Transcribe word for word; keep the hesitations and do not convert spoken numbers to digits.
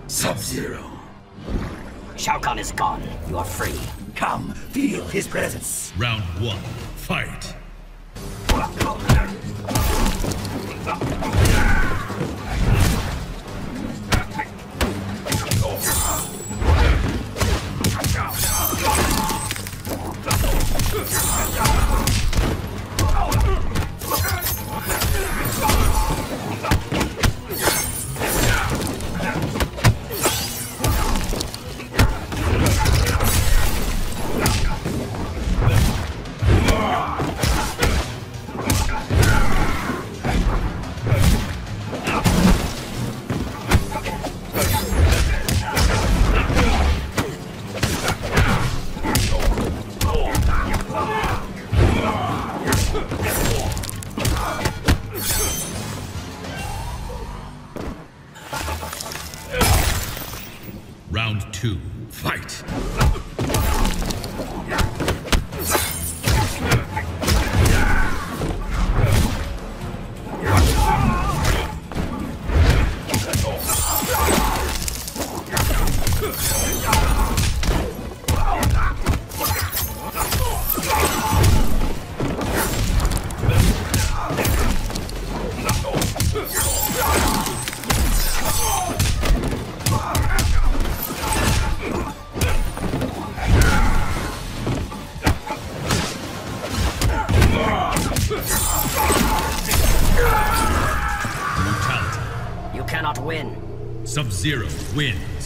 Sub-Zero. Shao Kahn is gone. You are free. Come, feel his presence. Round one, fight. Round two, fight! You cannot win. Sub-Zero wins.